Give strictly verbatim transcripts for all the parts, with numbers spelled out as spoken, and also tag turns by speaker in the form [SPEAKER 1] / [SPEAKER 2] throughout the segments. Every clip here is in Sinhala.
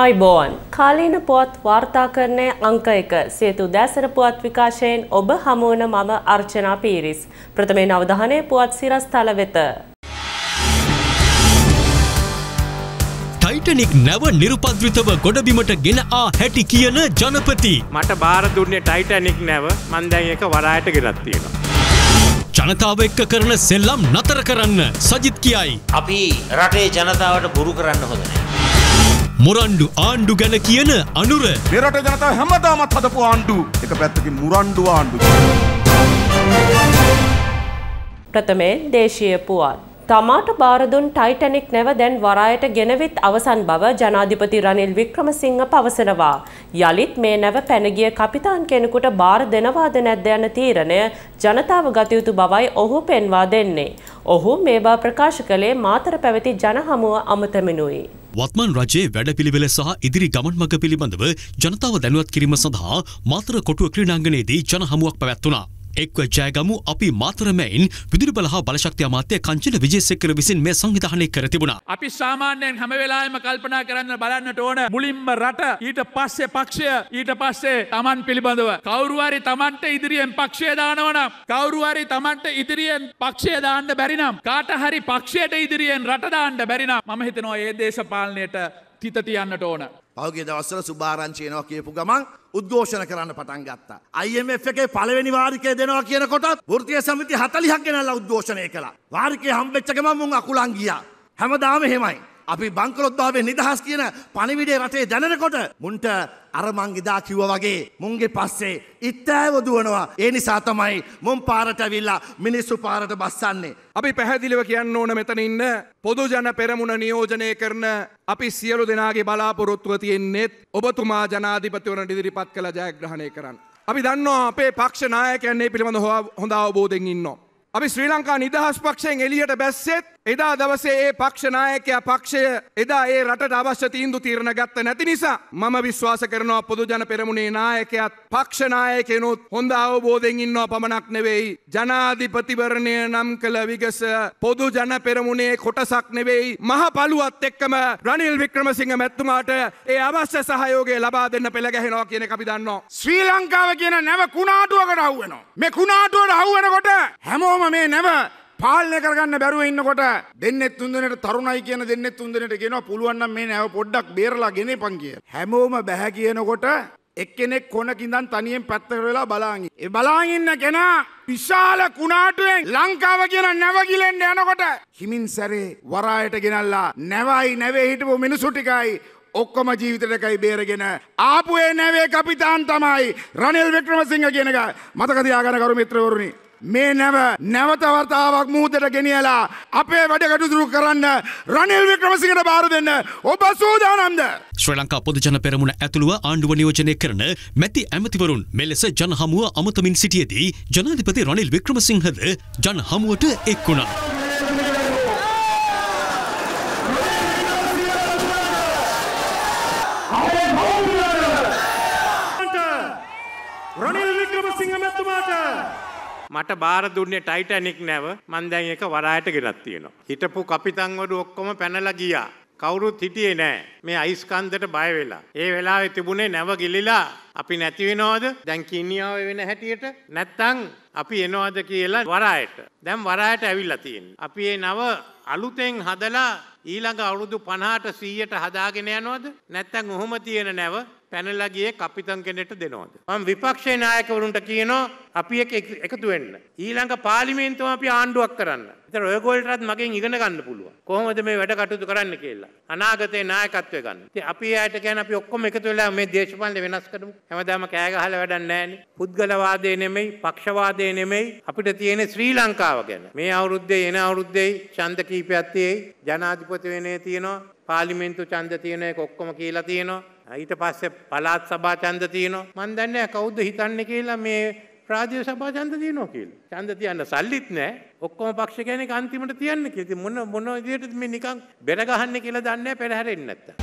[SPEAKER 1] ආයිබෝන් කාලීන පුවත් වාර්තාකරණයේ අංක එක සේතු දැසර පුවත් විකාශයෙන් ඔබ හමුවන මම අර්චනා පීරිස්. ප්‍රථමයෙන් අවධානය පුවත් සිරස්තල වෙත.
[SPEAKER 2] ටයිටනික් නැව නිරුපද්‍රිතව ගොඩබිමට ගෙන ආ හැටි කියන ජනපති.
[SPEAKER 3] මට බාර දුන්නේ ටයිටනික් නැව මන් දැන් ඒක වරායට ගෙනත් තියෙනවා.
[SPEAKER 2] ජනතාව එක්ක කරන සෙල්ලම් නතර කරන්න සජිත් කියයි.
[SPEAKER 4] අපි රටේ ජනතාවට බොරු කරන්න හොඳ නැහැ.
[SPEAKER 2] මුරණ්ඩු ආණ්ඩු ගැන කියන අනුර.
[SPEAKER 5] මේ රටේ ජනතාව හැමදාමත් හදපු ආණ්ඩු. එක පැත්තකින් මුරණ්ඩු ආණ්ඩු.
[SPEAKER 1] ප්‍රථමයෙන් දේශීය පුවත්. තමාට බාර දුන් ටයිටනික් නැව දැන් වරායට ගෙනවිත් අවසන් බව ජනාධිපති රනිල් වික්‍රමසිංහ පවසනවා. යලිත් මේ නැව පැනගිය කපිතාන් කෙනෙකුට බාර දෙනවාද නැද්ද යන තීරණය ජනතාව ගත යුතු බවයි ඔහු පෙන්වා දෙන්නේ. ඔහු මේ බව ප්‍රකාශ කළේ මාතර පැවති ජනහමුව අමතමිනුයි.
[SPEAKER 2] වත්මන් රජයේ වැඩපිළිවෙල සහ ඉදිරි ගමන් මඟ පිළිබඳව ජනතාව දැනුවත් කිරීම සඳහා මාතර කොටුව ක්‍රීඩාංගණයේදී ජනහමුවක් පැවැත්වුණා. එක්ව ජයගමු අපි මාතර මෙයින් විදුලි බල හා බලශක්ති අමාත්‍ය කංචන විජේසේකර විසින් මේ සංවිධානය කර තිබුණා.
[SPEAKER 6] අපි සාමාන්‍යයෙන් හැම වෙලාවෙම කල්පනා කරන්න බලන්නට ඕන මුලින්ම රට ඊට පස්සේ පක්ෂය ඊට පස්සේ Taman පිළිබඳව කවුරු හරි Tamanට ඉදිරියෙන් පක්ෂය දානවා නම් කවුරු හරි Tamanට ඉදිරියෙන් පක්ෂය දාන්න බැරි නම් කාට හරි පක්ෂයට ඉදිරියෙන් රට දාන්න බැරි නම් මම හිතනවා මේ දේශපාලනයට තිත තියන්නට ඕන.
[SPEAKER 7] පහුගිය දවස්වල සුභාරංචි එනවා කියපු ගමන් උද්ඝෝෂණ කරන්න පටන් ගත්තා. I M F එකේ පළවෙනි වාරිකය දෙනවා කියනකොටත් වෘත්තීය සමිති හතළිහක් ගෙනල්ලා උද්ඝෝෂණය කළා. වාරිකය හම්බෙච්ච ගමන් මුන් අකුලන් ගියා. හැමදාම එහෙමයි. අපි බංකොලොත් භාවයේ නිදහස් කියන පණිවිඩය රටේ දැනෙනකොට මුන්ට අර මං ඉදා කිව්වා වගේ මුන්ගේ පස්සේ ඉත්තෑව දුවනවා. ඒ නිසා තමයි මුන් පාරට ඇවිල්ලා මිනිස්සු පාරට බස්සන්නේ.
[SPEAKER 8] අපි පැහැදිලිව කියන්න ඕන මෙතන ඉන්න පොදු ජන පෙරමුණ නියෝජනය කරන අපි සියලු දෙනාගේ බලාපොරොත්තුව තියෙන්නේත් ඔබතුමා ජනාධිපතිවරණට ඉදිරිපත් කළ ජයග්‍රහණය කරන්න. අපි දන්නවා අපේ පක්ෂ නායකයන් මේ පිළිබඳව හොඳ අවබෝධයෙන් ඉන්නවා. අපි ශ්‍රී ලංකා නිදහස් පක්ෂයෙන් එළියට බැස්සෙත් එදා දවසේ ඒ පක්ෂ නායකයා පක්ෂය එදා ඒ රටට අවශ්‍ය තීන්දුව තීරණ ගත්ත නැති නිසා මම විශ්වාස කරනවා පොදු ජන පෙරමුණේ නායකයාත් පක්ෂ නායකයනොත් හොඳ අවබෝධයෙන් ඉන්නවා පමණක් නෙවෙයි ජනාධිපතිවරණය නම් කළ විගස පොදු ජන පෙරමුණේ කොටසක් නෙවෙයි මහ පළුවත් එක්කම රනිල් වික්‍රමසිංහ මැතිතුමාට ඒ අවශ්‍ය සහයෝගය ලබා දෙන්න පෙළ ගැහෙනවා කියන එක අපි දන්නවා.
[SPEAKER 5] ශ්‍රී ලංකාව කියන නැව කුණාටුවකට අහු වෙනවා. මේ කුණාටුවට අහු වෙනකොට හැමෝම මේ නැව පාලනය කරගන්න බැරුව ඉන්නකොට දෙන්නෙත් තුන්දෙනාට තරුණයි කියන දෙන්නෙත් තුන්දෙනාට කියනවා පුළුවන් නම් මේ නැව පොඩ්ඩක් බේරලා ගෙනපන් කියලා. හැමෝම බැහැ කියනකොට එක්කෙනෙක් කොනකින්දන් තනියෙන් පැත්තකට වෙලා බලාගෙන. ඒ බලාගෙන ඉන්න කෙනා විශාල කුණාටුවෙන් ලංකාව කියන නැව ගිලෙන්න යනකොට හිමින් සැරේ වරායට ගෙනල්ලා නැවයි නැවේ හිටපු මිනිසු ටිකයි ඔක්කොම ජීවිතේටකයි බේරගෙන ආපු ඒ නැවේ කපිතාන් තමයි රනිල් වික්‍රමසිංහ කියන එක මතක තියාගන්න කරු මිත්‍රවරුනි. මේ නැව නැවත වර්තාවක් මුහුදට ගෙනියලා අපේ වැඩ කටයුතු කරන්න රනිල් වික්‍රමසිංහට බාර දෙන්න ඔබ සූදානම්ද?
[SPEAKER 2] ශ්‍රී ලංකා පොදු ජන පෙරමුණ ඇතුළුව ආණ්ඩුව නියෝජනය කරන මැති ඇමතිවරුන් මෙලෙස ජන හමුව අමතමින් සිටියේදී ජනාධිපති රනිල් වික්‍රමසිංහද ජන හමුවට එක් වුණා.
[SPEAKER 6] රනිල් වික්‍රමසිංහ මැතිතුමාට
[SPEAKER 3] මට බාර දුන්නේ ටයිටනික් නැව මන් දැන් ඒක වරායට ගෙනත් තියෙනවා. හිටපු කපිතන්වරු ඔක්කොම පැනලා ගියා. කවුරුත් හිටියේ නෑ. මේ අයිස් කන්දට බය වෙලා. ඒ වෙලාවේ තිබුණේ නැව ගිලිලා අපි නැති වෙනවද? දැන් කිනියාව වෙන හැටියට නැත්තම් අපි එනවද කියලා වරායට. දැන් වරායට ඇවිල්ලා තියෙන්නේ. අපි මේ නව අලුතෙන් හදලා ඊළඟ අවුරුදු පනහට සීයට හදාගෙන යනවද? නැත්තම් ඔහොම තියෙන නැව පැනලා ගියේ කපිතන් කෙනෙක්ට දෙනවද? මම විපක්ෂේ නායකවරුන්ට කියනවා අපි එක එකතු වෙන්න. ඊළඟ පාර්ලිමේන්තුව අපි ආණ්ඩුවක් කරන්න. ඒතර ඔයගොල්ලන්ටත් මගෙන් ඉගෙන ගන්න පුළුවන්. කොහොමද මේ වැඩ කටයුතු කරන්න කියලා. අනාගතේ නායකත්වය ගන්න. ඉතින් අපි එයාට කියන්නේ අපි ඔක්කොම එකතු වෙලා මේ දේශපාලනය වෙනස් කරමු. හැමදාම කෑ ගහලා වැඩක් නැහැ. පුද්ගලවාදේ නෙමෙයි, පක්ෂවාදේ නෙමෙයි අපිට තියෙන ශ්‍රී ලංකාව ගැන. මේ අවුරුද්දේ එන අවුරුද්දේ ඡන්ද කීපයක් තියෙයි. ජනාධිපති වෙන්නේ තියෙනවා. පාර්ලිමේන්තු ඡන්ද තියෙන එක ඔක්කොම කියලා තියෙනවා. ඊට පස්සේ පළාත් සභා ඡන්ද තියෙනවා. මන් දන්නේ නැහැ කවුද හිතන්නේ කියලා මේ ප්‍රාදේශීය සභා ඡන්ද තියෙනවා කියලා. ඡන්ද තියන්න සල්ලිත් නැහැ. ඔක්කොම පක්ෂ කෙනෙක් අන්තිමට තියන්න කියලා. ඉතින් මොන මොන විදිහටද මේ නිකන් බෙර ගහන්නේ කියලා දන්නේ නැහැ පෙරහැරෙන්නේ නැත්තම්.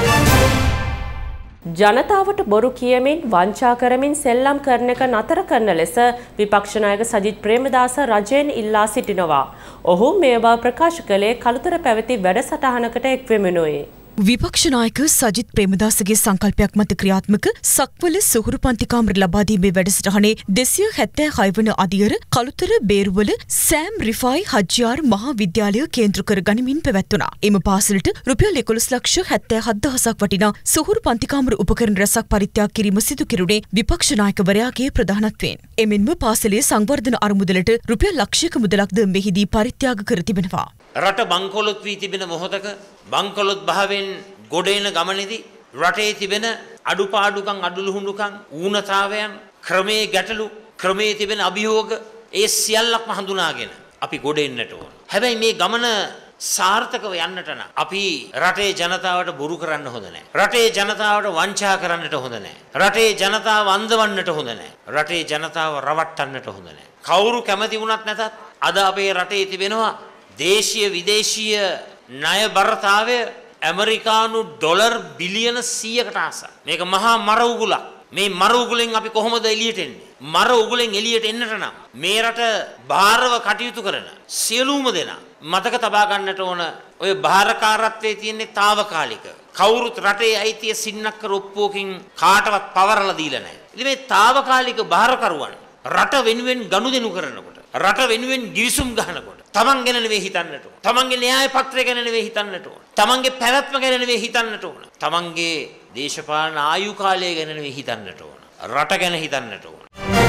[SPEAKER 1] ජනතාවට බොරු කියමින් වංචා කරමින් සෙල්ලම් කරන එක නතර කරන ලෙස විපක්ෂ නායක සජිත් ප්‍රේමදාස රජයෙන් ඉල්ලා සිටිනවා. ඔහු මේ බව ප්‍රකාශ කළේ කළුතර පැවති වැඩසටහනකට එක්වෙමිනුයි.
[SPEAKER 9] විපක්ෂ නායක සජිත් ප්‍රේමදාසගේ සංකල්පයක් මත ක්‍රියාත්මක සක්වල සුහුරු පන්ති කාමර ලබා දීමේ වැඩසටහනේ දෙසිය හැත්තෑ හය වන අදියර කළුතර බේරුවල සෑම් රිෆායි හජ්ජියාර් මහා විද්‍යාලය කේන්ද්‍ර කර ගනිමින් පැවැත්වුණා. එම පාසලට රුපියල් එකොළොස් ලක්ෂ හැත්තෑ හත් දහසක් වටිනා සුහුරු පන්ති කාමර උපකරණ රැසක් පරිත්‍යාග කිරීම සිදු කෙරුණේ විපක්ෂ නායකවරයාගේ ප්‍රධානත්වයෙන්. එමෙන්ම පාසලේ සංවර්ධන අරමුදලට රුපියල් ලක්ෂයක මුදලක්ද මෙහිදී පරිත්‍යාග කර තිබෙනවා.
[SPEAKER 4] රට බංකොලොත් වී තිබෙන මොහොතක බංකොලොත් භාවයෙන් ගොඩ එන ගමනේදී රටේ තිබෙන අඩුපාඩුකම් අඩලුහුඬුකම් ඌනතාවයන් ක්‍රමයේ ගැටලු ක්‍රමයේ තිබෙන අභියෝග ඒ සියල්ලක්ම හඳුනාගෙන අපි ගොඩ එන්නට ඕන. හැබැයි මේ ගමන සාර්ථකව යන්නට නම් අපි රටේ ජනතාවට බොරු කරන්න හොඳ නැහැ. රටේ ජනතාවට වංචා කරන්නට හොඳ නැහැ. රටේ ජනතාව අන්දවන්නට හොඳ නැහැ. රටේ ජනතාව රවට්ටන්නට හොඳ නැහැ. කවුරු කැමති වුණත් නැතත් අද අපේ රටේ තිබෙනවා දේශීය විදේශීය ණයබරතාවය ඇමරිකානු ඩොලර් බිලියන සීයකට ආසන්න. මේක මහා මර උගුලක්. මේ මර උගුලෙන් අපි කොහොමද එළියට එන්නේ? මර උගුලෙන් එළියට එන්නට නම් මේ රට භාරව කටයුතු කරන සියලුම දෙනා මතක තබා ගන්නට ඕන ඔය භාරකාරත්වයේ තියෙන්නේ తాවකාලික. කවුරුත් රටේ අයිතිය සින්නක්කර ඔප්පුවකින් කාටවත් පවරලා දීලා නැහැ. ඉතින් මේ తాවකාලික භාරකරුවන් රට වෙනුවෙන් ගනුදෙනු කරනකොට රට වෙනුවෙන් ගිවිසුම් ගන්නකොට තමන් ගැන නෙවෙයි හිතන්නට ඕන. තමන්ගේ න්‍යාය පත්‍රය ගැන නෙවෙයි හිතන්නට ඕන. තමන්ගේ පැවැත්ම ගැන නෙවෙයි හිතන්නට ඕන. තමන්ගේ දේශපාලන ආයු කාලය ගැන නෙවෙයි හිතන්නට ඕන. රට ගැන හිතන්නට ඕන.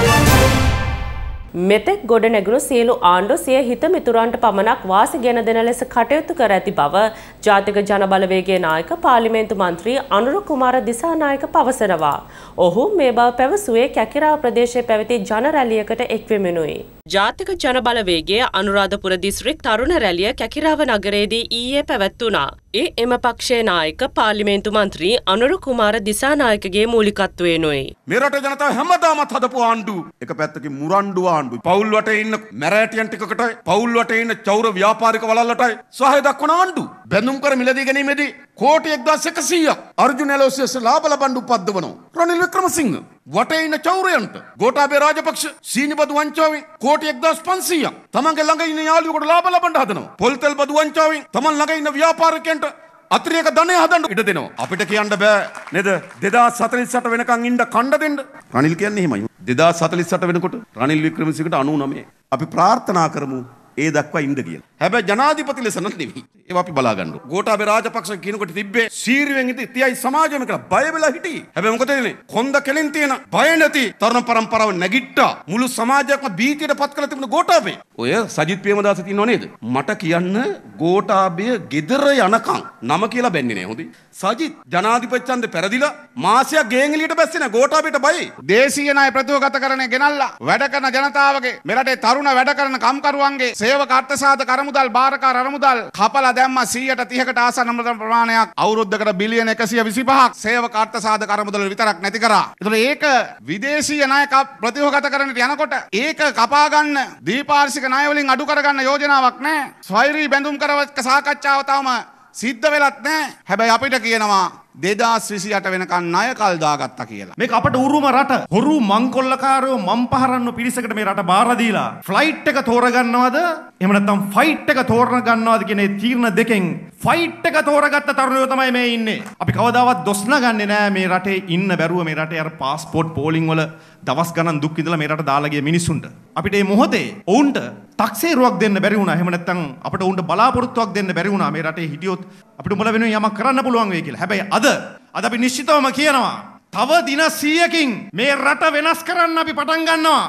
[SPEAKER 1] මෙතෙක් ගොඩ නැගුණු සියලු ආණ්ඩු සිය හිත මිතුරන්ට පමණක් වාසි ගෙන දෙන ලෙස කටයුතු කර ඇති බව ජාතික ජනබලවේගයේ නායක පාර්ලිමේන්තු මන්ත්‍රී අනුර කුමාර දිසානායක පවසනවා. ඔහු මේ බව පැවසුවේ කැකිරාව ප්‍රදේශයේ පැවති ජන රැළියකට එක්වෙමිනුයි. ජාතික ජනබලවේගයේ අනුරාධපුර දිස්ත්‍රික් තරුණ රැළිය කැකිරාව නගරයේදී ඊයේ පැවැත්වුණා. ඒ එම පක්ෂයේ නායක පාර්ලිමේන්තු මන්ත්‍රී අනුර කුමාර දිසානායකගේ මූලිකත්වයෙනුයි.
[SPEAKER 5] මේ රටේ ජනතාව හැමදාමත් හදපු ආණ්ඩු එක පැත්තකින් මුරණ්ඩු ආණ්ඩු. පවුල් වටේ ඉන්න මැරෑටියන් ටිකකටයි පවුල් වටේ ඉන්න චෞර ව්‍යාපාරික වලල්ලටයි සහාය දක්වන ආණ්ඩු. බැඳුම් කර මිලදී ගැනීමේදී කෝටි එක්දාස් එකසීයක් අර්ජුන එලෝසියස් ලාභ ලබන්න උපද්දවනවා. රනිල් වික්‍රමසිංහ වටේ ඉන්න චෞරයන්ට ගෝඨාභය රාජපක්ෂ සීනි බදු වංචාවෙන් කෝටි එක්දාස් පන්සීයක් තමන්ගේ ළඟ ඉන්න යාළුවෙකුට ලාභ ලබන්න හදනවා. පොල්තෙල් බදු වංචාවෙන් තමන් ළඟ ඉන්න ව්‍යාපාරිකයන්ට අතිරේක ධනය හදන්න ඉඩ දෙනවා. අපිට කියන්න බෑ නේද දෙදාස් හතළිස් අට වෙනකන් ඉන්න කණ්ඩ දෙන්න. රනිල් කියන්නේ එහෙමයි. දෙදාස් හතළිස් අට වෙනකොට රනිල් වික්‍රමසිංහට අනූ නවය අපි ප්‍රාර්ථනා කරමු ඒ දක්වා ඉන්න කියලා. හැබැයි ජනාධිපති ලෙස නෙවෙයි. ඒවා අපි බලා ගන්න. ගෝඨාභය රාජපක්ෂ කියනකොට තිබ්බේ සීරුවෙන් ඉති තියයි සමාජයම කියලා බය වෙලා හිටියේ. හැබැයි මොකද වෙන්නේ? කොන්ද කෙලින් තියෙන බය නැති තරුණ පරම්පරාව නැගිට්ටා. මුළු සමාජයක්ම බීතියට පත් කරලා තිබුණ ගෝඨාභය. ඔය සජිත් ප්‍රේමදාස තියෙනව නේද? මට කියන්න ගෝඨාභය ගෙදර යනකම් නම කියලා බැන්නේ නෑ හොඳයි. සජිත් ජනාධිපති ඡන්දේ පෙරදිලා මාසයක් ගෙන් එළියට බැස්සේ නෑ ගෝඨාභයට බයයි.
[SPEAKER 10] දේශීය ණය ප්‍රතිගත කරන්නේ ගෙනල්ලා වැඩ කරන ජනතාවගේ මෙරටේ තරුණ වැඩ කරන කම්කරුවන්ගේ සේවක අර්ථසාධක අරමුදල් භාරකාර අරමුදල් කපලා දැම්ම සීයට තිහකට ආසන්න ප්‍රමාණයක් අවුරුද්දකට බිලියන එකසිය විසිපහක් සේවක අර්ථසාධක අරමුදල් විතරක් නැති කරා. ඒතර ඒක විදේශීය ණය ප්‍රතිගත කරන්නට යනකොට ඒක කපා ගන්න දීපාර්ශික ණය වලින් අඩු කරගන්න යෝජනාවක් නැහැ. ස්වෛරී බැඳුම් කරවක සාකච්ඡාව තවම සිද්ධ වෙලත් නැහැ. හැබැයි අපිට කියනවා දෙදාස් විසිඅට වෙනකන් ණය කල් දාගත්තා කියලා.
[SPEAKER 11] මේක අපට උරුම රට. හොරු මංකොල්ලකාරයෝ මම් පහරන්න පිරිසකට මේ රට බාර දීලා ෆ්ලයිට් එක තෝරගන්නවද? එහෙම නැත්නම් ෆයිට් එක තෝරන ගන්නවද කියන තීරණ දෙකෙන් ෆයිට් එක තෝරගත්ත තරුණයෝ තමයි මේ ඉන්නේ. අපි කවදාවත් දොස් නගන්නේ නෑ මේ රටේ ඉන්න බැරුව මේ රටේ අර පාස්පෝර්ට් පෝලිං වල දවස් ගණන් දුක් විඳලා මේ රට දාලා ගිය මිනිස්සුන්ට. අපිට මේ මොහොතේ ඔවුන්ට 탁සේරුවක් දෙන්න බැරි වුණා. එහෙම නැත්නම් අපිට ඔවුන්ට බලාපොරොත්තුවක් දෙන්න බැරි වුණා මේ රටේ හිටියොත් අපිට උඹලා වෙනුවෙන් යමක් කරන්න පුළුවන් වෙයි කියලා. හැබැයි අද අද අපි නිශ්චිතවම කියනවා තව දින සීයකින් මේ රට වෙනස් කරන්න අපි පටන් ගන්නවා.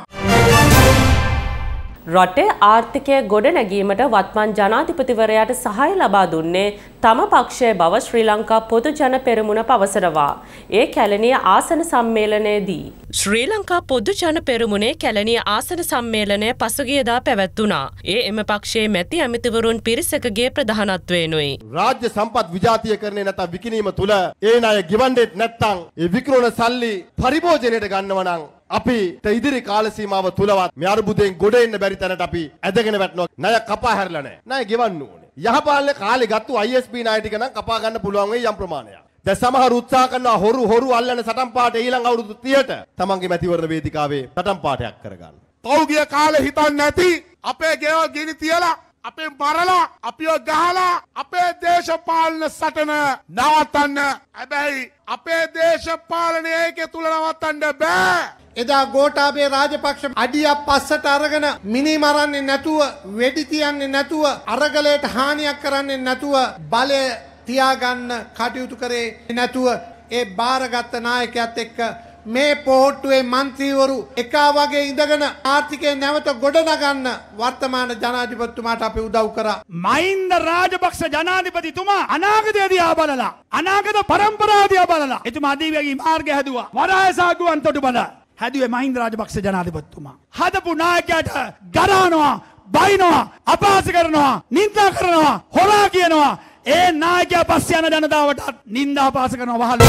[SPEAKER 1] රටේ ආර්ථිකය ගොඩ නැගීමට වත්මන් ජනාධිපතිවරයාට සහාය ලබා දුන්නේ තම පක්ෂයේ බව ශ්‍රී ලංකා පොදු ජන පෙරමුණ පවසනවා. ඒ කැලණිය ආසන සම්මේලනයේදී ශ්‍රී ලංකා පොදු ජන පෙරමුණේ කැලණිය ආසන සම්මේලනය පසුගියදා පැවැත්වුණා. ඒ එම පක්ෂයේ මැති ඇමතිවරුන් පිරිසකගේ ප්‍රධානත්වයෙනුයි.
[SPEAKER 12] රාජ්‍ය සම්පත් විජාතියකරණය නැත්නම් විකිණීම තුල ඒ ණය ගෙවන්නේ නැත්නම් ඒ විකිරණ සල්ලි පරිභෝජනයට ගන්නව නම් අපි ඉදිරි කාල සීමාව තුලවත් මේ අරුබුදෙන් ගොඩ එන්න බැරි තැනට අපි ඇදගෙන වැටෙනවා. ණය කපා හැරලා නැහැ. ණය ගෙවන්න ඕනේ. යහපාලනේ කාලේ ගත්තු I S P ණය ටික නම් කපා ගන්න පුළුවන් වෙයි යම් ප්‍රමාණයක්. දැන් සමහර උත්සාහ කරනවා හොරු හොරු අල්ලන සටන් පාට ඊළඟ අවුරුදු තිහට තමන්ගේ මැතිවරණ වේදිකාවේ සටන් පාටයක් කරගන්න.
[SPEAKER 10] පෞගිය කාලේ හිතන්නේ නැති අපේ ගෙවල් ගිනි තියලා
[SPEAKER 5] අපේ මරලා අපිව ගහලා අපේ දේශපාලන සටන නවත්තන්න. හැබැයි අපේ දේශපාලනය ඒකේ තුල නවත්තන්න බෑ.
[SPEAKER 13] එදා ගෝඨාභය රාජපක්ෂ අඩියක් පස්සට අරගෙන මිනි මරන්නේ නැතුව වෙඩි තියන්නේ නැතුව අරගලයට හානියක් කරන්නේ නැතුව බලය තියාගන්න කටයුතු කරේ නැතුව ඒ බාරගත් නායකයාත් එක්ක මේ පොහොට්ටුවේ മന്ത്രിවරු එකා වගේ ඉඳගෙන ආර්ථිකය නැවත ගොඩනගන්න වර්තමාන ජනාධිපතිතුමාට අපි උදව් කරා.
[SPEAKER 14] මහින්ද රාජපක්ෂ ජනාධිපතිතුමා අනාගතය දිහා බලලා අනාගත පරම්පරාව දිහා බලලා එතුමා අධිවේගී මාර්ගය හැදුවා. වරායසාගුවන් තොටුපළ හැදුවේ මහින්ද රාජපක්ෂ ජනාධිපතිතුමා. හදපු නායකයාට ගරානවා, බයිනවා, අපහාස කරනවා, නින්දා කරනවා, හොරා කියනවා. ඒ නායකයා පස්සේ යන ජනතාවට නින්දා අපහාස කරනවා වහලු.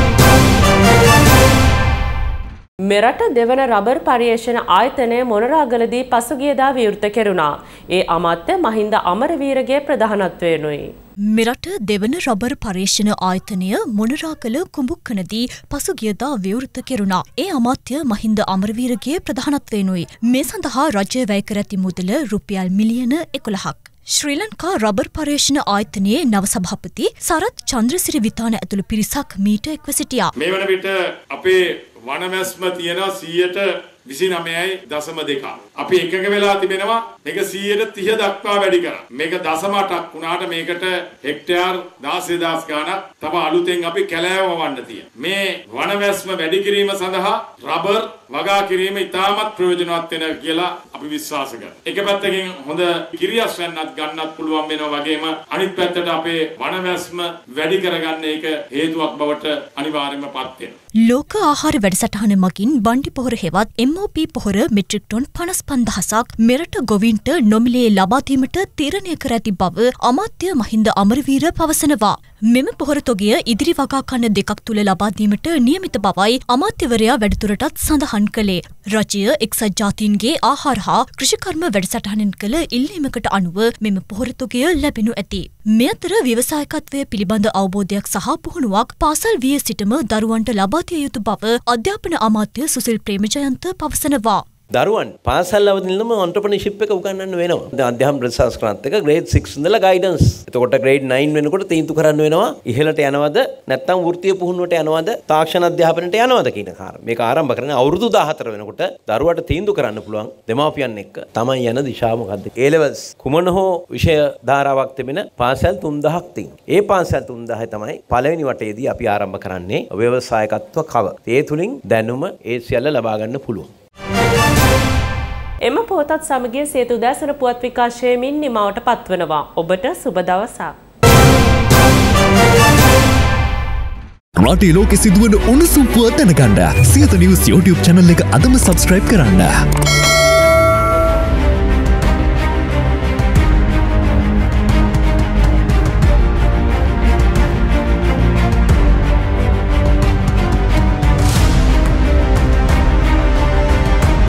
[SPEAKER 1] මෙරට දෙවන රබර් පර්යේෂණ ආයතනය මොනරාගලදී පසුගියදා විවෘත කෙරුණා. ඒ අමාත්‍ය මහින්ද අමරවීරගේ ප්‍රධානත්වයෙනුයි.
[SPEAKER 9] මෙරට දෙවන රබර් පර්යේෂණ ආයතනය මොනරාගල කුඹුක්කනදී පසුගියදා විවෘත කෙරුණා. ඒ අමාත්‍ය මහින්ද අමරවීරගේ ප්‍රධානත්වයෙනුයි. මේ සඳහා රජය වැය කර ඇති මුදල රුපියල් මිලියන එකොළහක්. ශ්‍රී ලංකා රබර් පර්යේෂණ ආයතනයේ නව සභාපති සරත් චන්ද්‍රසිරි විතාන ඇතුළු පිරිසක් මීට එක්ව සිටියා.
[SPEAKER 15] මේ වන විට අපේ වනමැස්ම තියෙනවා සීයට විසිනමයයි දශම දෙක. අපි එකඟ වෙලා තිබෙනවා මේක සීයට තිහ දක්වා වැඩි කරා. මේක දශම අටක් වුණාට මේකට හෙක්ටයාර් දාසය දහස් ගාණක් තව අලුතෙන් අපි කැලෑව වවන්න තියෙනවා. මේ වනමැස්ම වැඩි කිරීම සඳහා රබර් වගා කිරීම ඉතාමත් ප්‍රයෝජනවත් වෙනවා කියලා අපි විශ්වාස කරනවා. එක පැත්තකින් හොඳ කිරියස්වැන්නත් ගන්නත් පුළුවන් වෙනවා වගේම අනිත් පැත්තට අපේ වනමැස්ම වැඩි කරගන්න එක හේතුවක් බවට අනිවාර්යයෙන්ම පත් වෙනවා.
[SPEAKER 9] ලෝක ආහාර වැඩසටහන මගින් බණ්ඩි පොහොර හෙවත් එම් ඕ පී පොහොර මෙට්‍රික් ටොන් පනස් පන්දහසක් මෙරට ගොවීන්ට නොමිලේ ලබා දීමට තීරණය කර ඇති බව අමාත්‍ය මහින්ද අමරවීර පවසනවා. මෙම පොහොර තොගය ඉදිරි වගා කන්න දෙකක් තුල ලබා දීමට නියමිත බවයි අමාත්‍යවරයා වැඩිදුරටත් සඳහන් කළේ. රජය එක්සත් ජාතීන්ගේ ආහාර හා කෘෂිකර්ම වැඩසටහනෙන් කළ ඉල්ලීමකට අනුව මෙම පොහොර තොගය ලැබෙනු ඇති. මේ අතර ව්‍යවසායකත්වය පිළිබඳ අවබෝධයක් සහ පුහුණුවක් පාසල් විය සිටම දරුවන්ට ලබා දිය යුතු බව අධ්‍යාපන අමාත්‍ය සුසිල් ප්‍රේමජයන්ත පවසනවා.
[SPEAKER 16] දරුවන් පාසල් අවදිනම ඔන්ටර්ප්‍රනර්ෂිප් එක උගන්වන්න වෙනවා. දැන් අධ්‍යාපන ප්‍රතිශාස්ත්‍රාන්ත එක ග්‍රේඩ් සික්ස් ඉඳලා ගයිඩන්ස්. එතකොට ග්‍රේඩ් නයින් වෙනකොට තීන්දුව කරන්න වෙනවා ඉහළට යනවද නැත්නම් වෘත්තීය පුහුණුවට යනවද තාක්ෂණ අධ්‍යාපනයට යනවද කියන කාරණා. මේක ආරම්භ කරන්නේ අවුරුදු දාහතර වෙනකොට දරුවට තීන්දුව කරන්න පුළුවන් දෙමාපියන් එක්ක තමයි යන දිශාව මොකද්ද. ඒ ලෙවල්ස් කුමන හෝ විෂය ධාරාවක් තිබෙන පාසල් තුන්දහක් තියෙනවා. ඒ පාසල් තුන්දහයි තමයි පළවෙනි වටේදී අපි ආරම්භ කරන්නේ ව්‍යවසායකත්ව කව. ඒ තුලින් දැනුම ඒ සියල්ල ලබා ගන්න පුළුවන්.
[SPEAKER 1] එම පොතත් සමගිය සේතු දැසන පුවත් විකාශයමින් නිමවට පත්වනවා. ඔබට සුබ දවසක්.
[SPEAKER 17] රටේ ලෝකෙ සිදුවන උණුසුම් පුවත් දැනගන්න සියත නිවුස් YouTube channel එක අදම subscribe කරන්න.